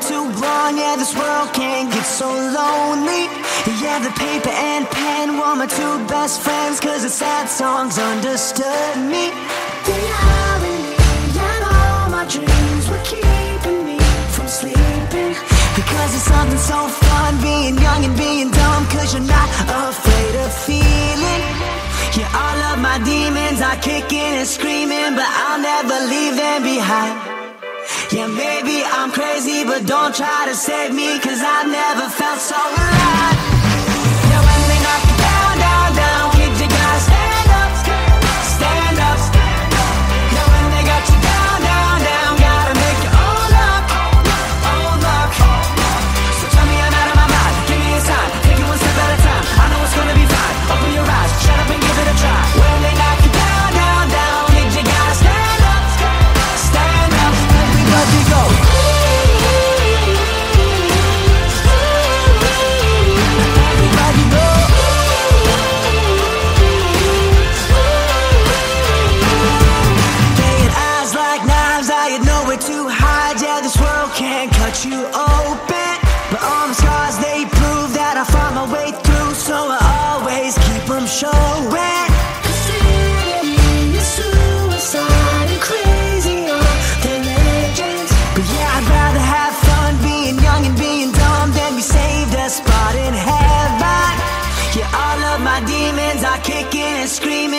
too long, yeah, this world can get so lonely. Yeah, the paper and pen were my two best friends, cause the sad songs understood me. They are in me, and all my dreams were keeping me from sleeping. Because it's something so fun, being young and being dumb, cause you're not afraid of feeling. Yeah, all of my demons are kicking and screaming, but I'll never leave them behind. Yeah, maybe I'm crazy, but don't try to save me, cause I've never felt so alive. Yeah, when they knock you down, down, down, kids, you gotta stand up, stand up. Yeah, when they got you down, down, down, gotta make your own luck, own luck. So tell me I'm out of my mind, give me a sign, take it one step at a time. I know it's gonna be fine, open your eyes, shut up and give it a try. When they knock you down, down, down, kids, you gotta stand up, stand up. Everybody go. Everybody go. They had eyes like knives, I had nowhere to hide. Yeah, this world can't cut you open, but all the scars, they prove that I found my way through. So I always keep them showing. Suicide and crazy are the legends, but yeah, I'd rather have fun being young and being dumb than be saved a spot in heaven. Yeah, all of my demons are kicking and screaming,